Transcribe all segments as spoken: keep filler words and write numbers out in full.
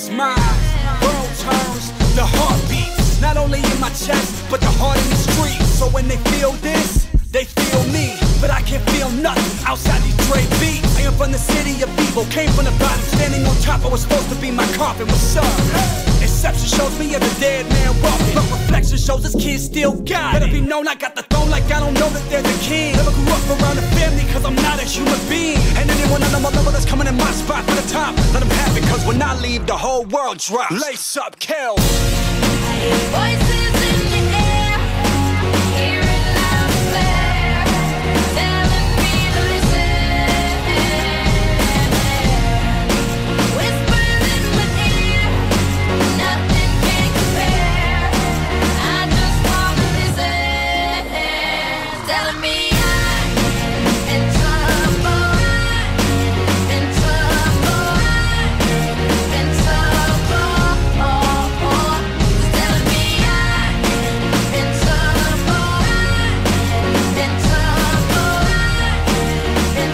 as my world turns, the heart beats, not only in my chest, but the heart in the street. So when they feel this, they feel me, but I can't feel nothing outside these Dre beats. I am from the city of evil, came from the bottom, standing on top. I was supposed to be my coffin. What's up? Inception shows me as a dead man walking, but reflection shows this kid still got it. Better be known, I got the throne like I don't know that there's a king. Never grew up around a family, cause I'm not a human being. And anyone on my level that's coming in my spot for the top, let them have it, cause when I leave, the whole world drops. Lace up, kill. Voices in the air, hear it loud and clear, telling me to listen. Whispers in my ear, nothing can compare. I just wanna listen, telling me I'm in trouble, in trouble, in trouble. Telling me I'm in trouble, in trouble, in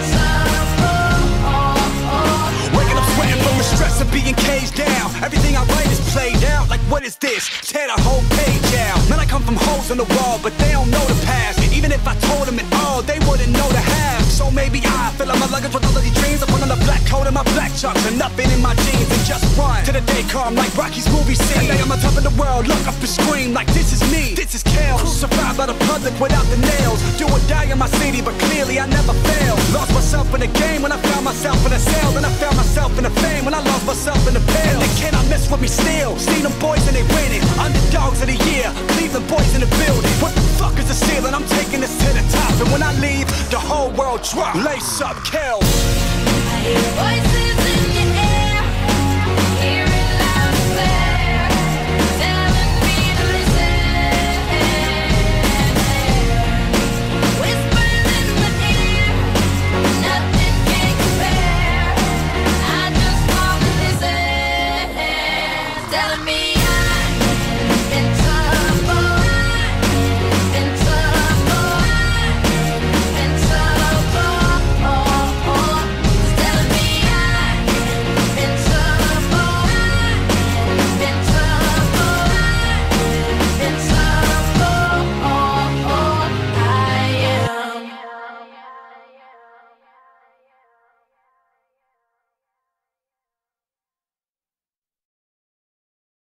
trouble. Waking up sweating from the stress of being caged down. Everything I write is played out. Like what is this? Tear the whole page out. Man, I come from holes in the wall, but they don't know the past. Even if I told them it all, they wouldn't know the half. So maybe I fill up my luggage with all of these dreams. I put on the black coat and my black chucks and nothing in my jeans and just run to the day calm like Rocky's movie scene. Today I'm on top of the world, look up and scream like this is me, this is Kel. Survived by the public without the nails. Do or die in my city, but clearly I never failed. Lost myself in the game when I found myself in a cell. Then I found myself in the fame when I lost myself in the pale. And they cannot mess with me still. See them boys and they winning. Underdogs of the year, Cleveland boys in the building. What the fuck is the ceiling? I'm taking this to the top. And when I leave, the whole world drop. Lace up, Kel. Voices in the air, hear it loud and clear, telling me to listen. Whispers in my ear, nothing can compare. I just wanna listen, telling me